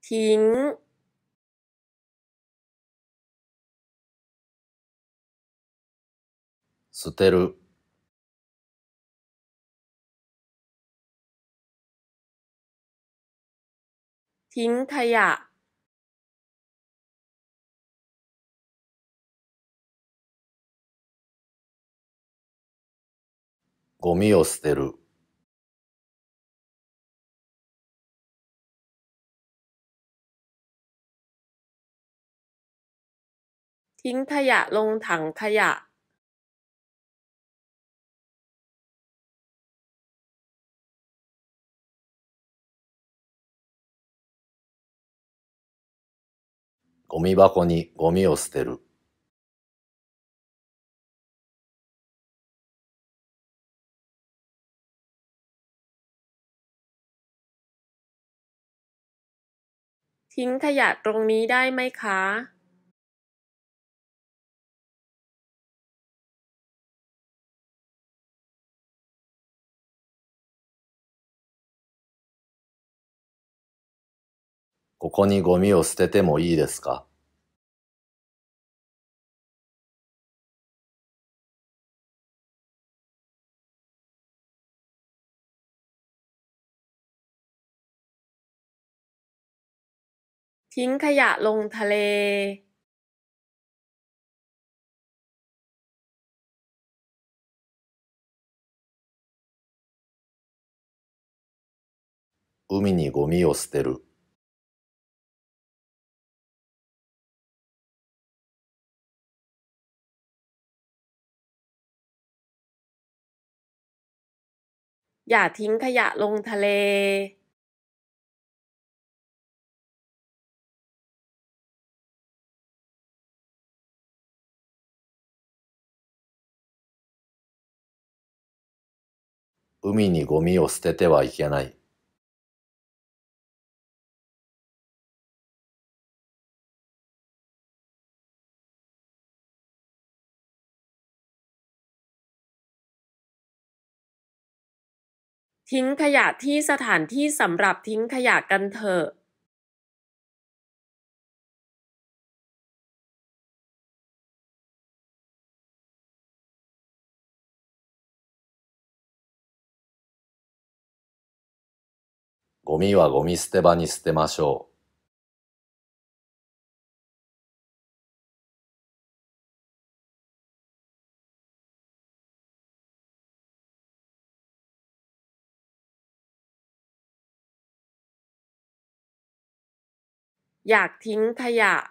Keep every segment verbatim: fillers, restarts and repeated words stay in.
ทิ้ง捨てるทิ้งขยะゴミを捨てるทิ้งขยะลงถังขยะゴミ箱にゴミを捨てるทิ้งขยะตรงนี้ได้ไหมคะここにゴミを捨ててもいいですかทิ้งขยะลงทะเล海にゴミを捨てるอย่าทิ้งขยะลงทะเล海にゴミを捨ててはいけないทิ้งขยะที่สถานที่สำหรับทิ้งขยะกันเถอะゴミはゴミ捨て場に捨てましょうอยากทิ้งขยะ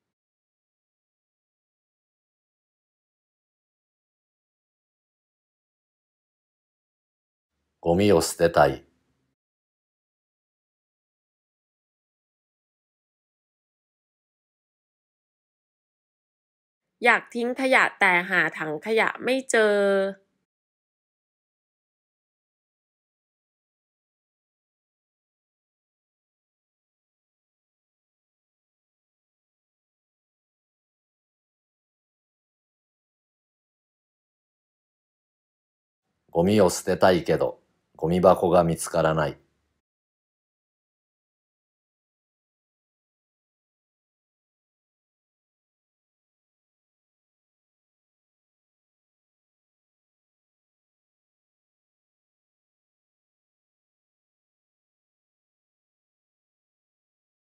ゴミを捨てたいอยากทิ้งขยะแต่หาถังขยะไม่เจอゴミを捨てたいけどゴミ箱が見つからない